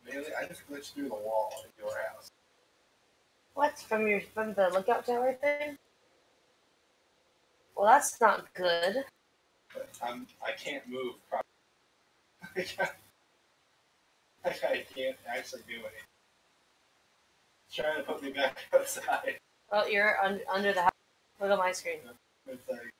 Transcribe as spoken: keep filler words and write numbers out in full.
Really? I just glitched through the wall in your house. What? From your from the lookout tower thing? Well, that's not good. But I'm I can't move properly. I can't, I can't actually do anything. It's trying to put me back outside. Oh, you're un- under the house. Look at my screen. It's like